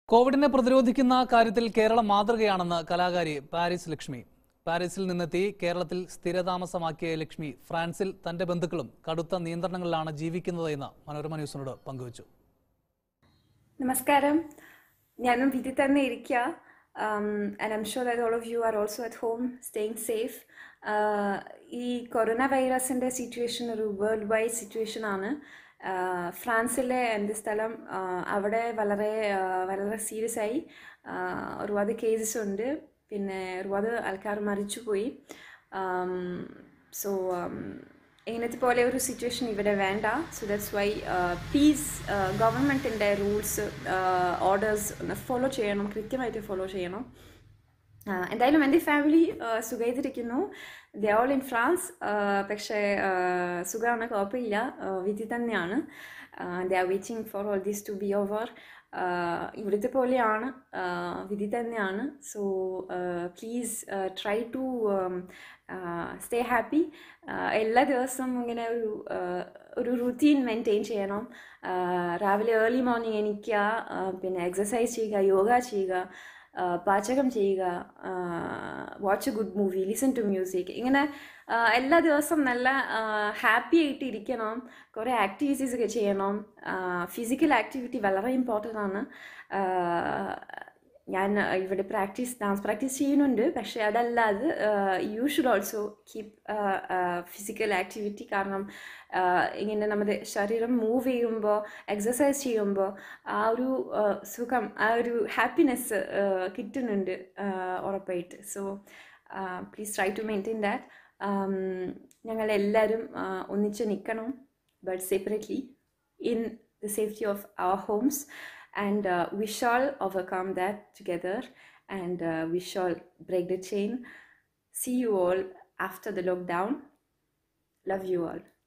കോവിഡിനെ പ്രതിരോധിക്കുന്ന കാര്യത്തിൽ കേരളം മാതൃകയാണെന്ന് കലാകാരി പാരീസ് ലക്ഷ്മി. പാരീസിൽ നിന്നെത്തി കേരളത്തിൽ സ്ഥിരതാമസമാക്കിയ ലക്ഷ്മി ഫ്രാൻസിൽ തന്റെ ബന്ധുക്കളും കടുത്ത നിയന്ത്രണങ്ങളിലാണ് ജീവിക്കുന്നതെന്ന് മനോരമ ന്യൂസിനോട് പങ്കുവച്ചു. നമസ്കാരം, ഞാനും വീട്ടിൽ തന്നെ ഇരിക്കുക. And I'm sure that all of you are also at home staying safe. ഈ കൊറോണ വൈറസിൻ്റെ സിറ്റുവേഷൻ ഒരു വേൾഡ് വൈഡ് സിറ്റുവേഷൻ ആണ്. ഫ്രാൻസിലെ എൻ്റെ സ്ഥലം അവിടെ വളരെ സീരിയസ് ആയി ഒരുപാട് കേസസ് ഉണ്ട്, പിന്നെ ഒരുപാട് ആൾക്കാർ മരിച്ചുപോയി. സോ ഇങ്ങനത്തെ പോലെ ഒരു സിറ്റുവേഷൻ ഇവിടെ വേണ്ട. സോ ദാറ്റ്സ് വൈ പ്ലീസ് ഗവൺമെൻറ്റിൻ്റെ റൂൾസ് ഓർഡേഴ്സ് ഫോളോ ചെയ്യണം, കൃത്യമായിട്ട് ഫോളോ ചെയ്യണം. എന്തായാലും എൻ്റെ ഫാമിലി സുഖമായിട്ടിരിക്കുന്നു. They all in France. പക്ഷേ സുഖമാണ്, കുഴപ്പമില്ല, വീട്ടിൽ തന്നെയാണ്. They are waiting for all this to be over. ഇവിടുത്തെ പോലെയാണ്, വിധി തന്നെയാണ്. So please try to stay happy. എല്ലാ ദിവസവും ഇങ്ങനെ ഒരു റുട്ടീൻ മെയിൻറ്റെയിൻ ചെയ്യണം. രാവിലെ ഏർലി മോർണിംഗ് എണീക്കുക, പിന്നെ എക്സസൈസ് ചെയ്യുക, യോഗ ചെയ്യുക, പാചകം ചെയ്യുക, watch a good movie, listen to music. ഇങ്ങനെ എല്ലാ ദിവസവും നല്ല ഹാപ്പി ആയിട്ട് ഇരിക്കണം. കുറേ ആക്ടിവിറ്റീസ് ഒക്കെ ചെയ്യണം. ഫിസിക്കൽ ആക്ടിവിറ്റി വളരെ ഇമ്പോർട്ടൻ്റ് ആണ്. ഞാൻ ഇവിടെ ഡാൻസ് പ്രാക്ടീസ് ചെയ്യുന്നുണ്ട്. പക്ഷേ അതല്ലാതെ you should also keep physical activity. കാരണം ഇങ്ങനെ നമ്മുടെ ശരീരം മൂവ് ചെയ്യുമ്പോൾ, എക്സസൈസ് ചെയ്യുമ്പോൾ ആ ഒരു സുഖം, ആ ഒരു ഹാപ്പിനെസ് കിട്ടുന്നുണ്ട് ഉറപ്പായിട്ട്. So please try to maintain that. ഞങ്ങളെല്ലാവരും ഒന്നിച്ച് നിൽക്കണം, but separately in the safety of our homes. And we shall overcome that together, and we shall break the chain. See you all after the lockdown. Love you all.